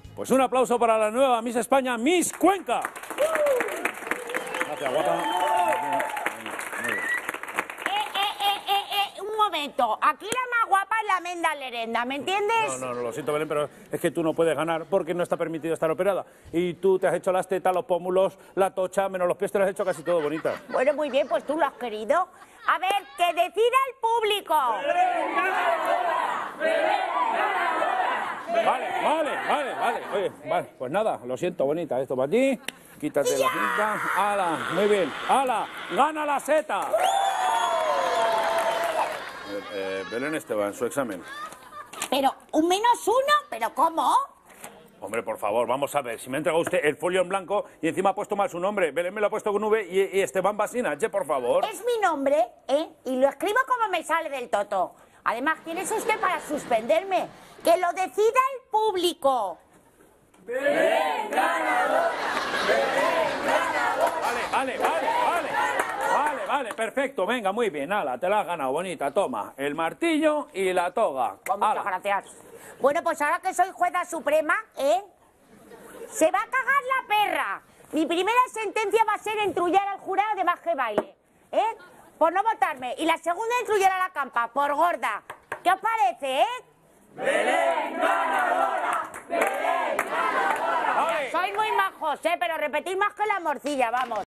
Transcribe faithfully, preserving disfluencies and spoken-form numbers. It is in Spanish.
Pues un aplauso para la nueva Miss España, Miss Cuenca. Gracias, guapa. Eh, eh, eh, eh, eh, un momento. Aquí la más guapa es la Menda Lerenda, ¿me entiendes? No, no, no, lo siento, Belén, pero es que tú no puedes ganar porque no está permitido estar operada. Y tú te has hecho las tetas, los pómulos, la tocha, menos los pies te lo has hecho casi todo bonita. Bueno, muy bien, pues tú lo has querido. A ver, que decida el público. Vale, vale, vale, vale. Oye, vale, pues nada, lo siento, bonita, esto para ti. Quítate la cinta. ¡Hala! Muy bien. ¡Hala! ¡Gana la seta! Eh, eh, Belén Esteban, su examen. Pero, ¿un menos uno? ¿Pero cómo? Hombre, por favor, vamos a ver. Si me ha entregado usted el folio en blanco y encima ha puesto mal su nombre. Belén me lo ha puesto con V y, y Esteban Basina. Che, por favor. Es mi nombre, ¿eh? Y lo escribo como me sale del toto. Además, ¿quién es usted para suspenderme? ¡Que lo decida el público! ¡Belén ganadora! ¡Belén ganadora! Vale, vale, vale, vale. Vale, vale, perfecto. Venga, muy bien. Ala, te la has ganado, bonita. Toma, el martillo y la toga. Pues muchas Ala. gracias. Bueno, pues ahora que soy jueza suprema, ¿eh? Se va a cagar la perra. Mi primera sentencia va a ser entrullar al jurado de baje baile, ¿eh? Por no votarme. Y la segunda, entrullar a la campa, por gorda. ¿Qué os parece, eh? ¡Belén ganadora! ¡Belén ganadora! Vale. Sois muy majos, ¿eh? Pero repetid más que la morcilla, vamos.